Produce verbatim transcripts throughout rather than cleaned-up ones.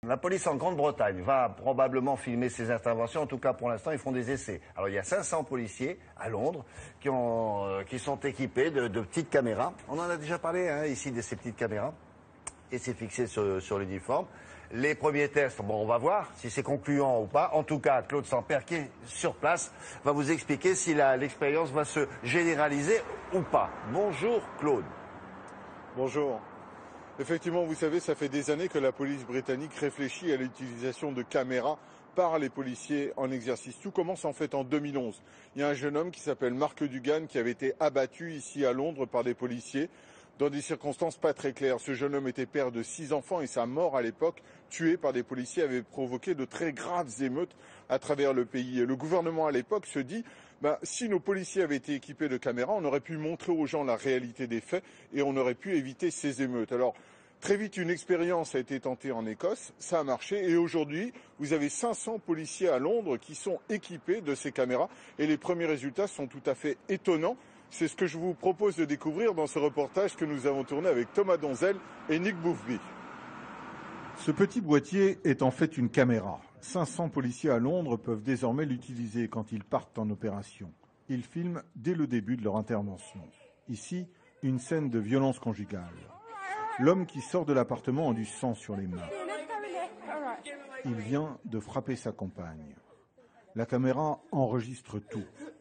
La police en Grande-Bretagne va probablement filmer ces interventions. En tout cas, pour l'instant, ils font des essais. Alors, il y a cinq cents policiers à Londres qui, ont, euh, qui sont équipés de, de petites caméras. On en a déjà parlé hein, ici de ces petites caméras. Et c'est fixé sur, sur l'uniforme. Les premiers tests, bon, on va voir si c'est concluant ou pas. En tout cas, Claude Sampère, qui est sur place, va vous expliquer si l'expérience va se généraliser ou pas. Bonjour, Claude. Bonjour. Effectivement, vous savez, ça fait des années que la police britannique réfléchit à l'utilisation de caméras par les policiers en exercice. Tout commence en fait en deux mille onze. Il y a un jeune homme qui s'appelle Mark Dugan qui avait été abattu ici à Londres par des policiers dans des circonstances pas très claires. Ce jeune homme était père de six enfants et sa mort à l'époque, tué par des policiers, avait provoqué de très graves émeutes à travers le pays. Et le gouvernement à l'époque se dit, ben, si nos policiers avaient été équipés de caméras, on aurait pu montrer aux gens la réalité des faits et on aurait pu éviter ces émeutes. Alors, très vite, une expérience a été tentée en Écosse, ça a marché et aujourd'hui, vous avez cinq cents policiers à Londres qui sont équipés de ces caméras et les premiers résultats sont tout à fait étonnants. C'est ce que je vous propose de découvrir dans ce reportage que nous avons tourné avec Thomas Donzel et Nick Bouffby. Ce petit boîtier est en fait une caméra. cinq cents policiers à Londres peuvent désormais l'utiliser quand ils partent en opération. Ils filment dès le début de leur intervention. Ici, une scène de violence conjugale. L'homme qui sort de l'appartement a du sang sur les mains. Il vient de frapper sa compagne. La caméra enregistre tout,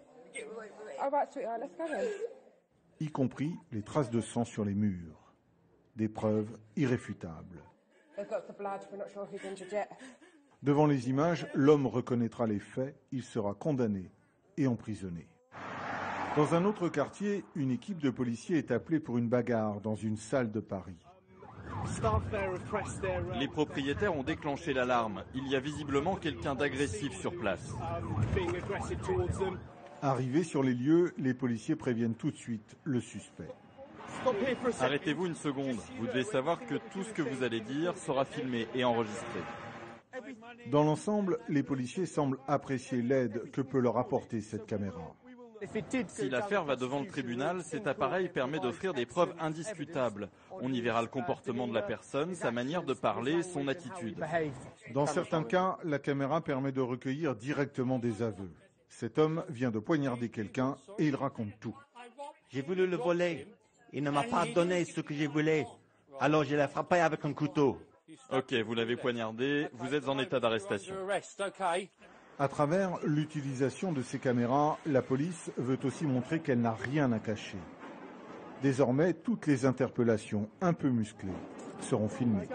y compris les traces de sang sur les murs. Des preuves irréfutables. Devant les images, l'homme reconnaîtra les faits, il sera condamné et emprisonné. Dans un autre quartier, une équipe de policiers est appelée pour une bagarre dans une salle de Paris. Les propriétaires ont déclenché l'alarme. Il y a visiblement quelqu'un d'agressif sur place. Arrivés sur les lieux, les policiers préviennent tout de suite le suspect. Arrêtez-vous une seconde. Vous devez savoir que tout ce que vous allez dire sera filmé et enregistré. Dans l'ensemble, les policiers semblent apprécier l'aide que peut leur apporter cette caméra. Si l'affaire va devant le tribunal, cet appareil permet d'offrir des preuves indiscutables. On y verra le comportement de la personne, sa manière de parler, son attitude. Dans certains cas, la caméra permet de recueillir directement des aveux. Cet homme vient de poignarder quelqu'un et il raconte tout. J'ai voulu le voler. Il ne m'a pas donné ce que je voulais. Alors je l'ai frappé avec un couteau. Ok, vous l'avez poignardé, vous êtes en état d'arrestation. À travers l'utilisation de ces caméras, la police veut aussi montrer qu'elle n'a rien à cacher. Désormais, toutes les interpellations un peu musclées seront filmées.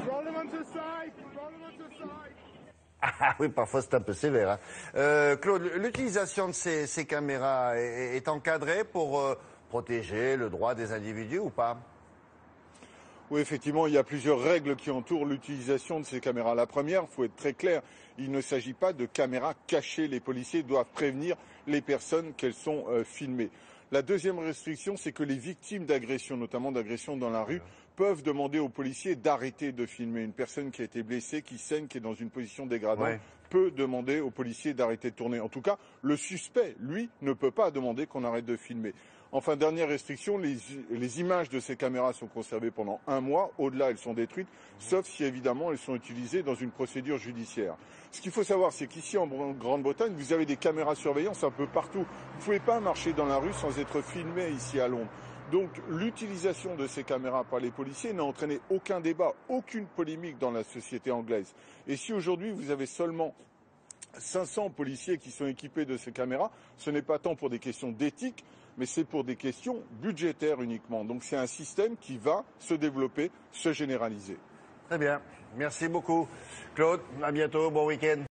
Ah oui, parfois c'est un peu sévère. Hein. Euh, Claude, l'utilisation de ces, ces caméras est, est encadrée pour euh, protéger le droit des individus ou pas? Oui, effectivement, il y a plusieurs règles qui entourent l'utilisation de ces caméras. La première, il faut être très clair, il ne s'agit pas de caméras cachées. Les policiers doivent prévenir les personnes qu'elles sont euh, filmées. La deuxième restriction, c'est que les victimes d'agressions, notamment d'agressions dans la rue, peuvent demander aux policiers d'arrêter de filmer. Une personne qui a été blessée, qui saigne, qui est dans une position dégradante, ouais. peut demander aux policiers d'arrêter de tourner. En tout cas, le suspect, lui, ne peut pas demander qu'on arrête de filmer. Enfin, dernière restriction, les, les images de ces caméras sont conservées pendant un mois. Au-delà, elles sont détruites, sauf si, évidemment, elles sont utilisées dans une procédure judiciaire. Ce qu'il faut savoir, c'est qu'ici, en Grande-Bretagne, vous avez des caméras de surveillance un peu partout. Vous ne pouvez pas marcher dans la rue sans être filmé ici à Londres. Donc, l'utilisation de ces caméras par les policiers n'a entraîné aucun débat, aucune polémique dans la société anglaise. Et si aujourd'hui, vous avez seulement cinq cents policiers qui sont équipés de ces caméras, ce n'est pas tant pour des questions d'éthique, mais c'est pour des questions budgétaires uniquement. Donc c'est un système qui va se développer, se généraliser. Très bien. Merci beaucoup. Claude, à bientôt. Bon week-end.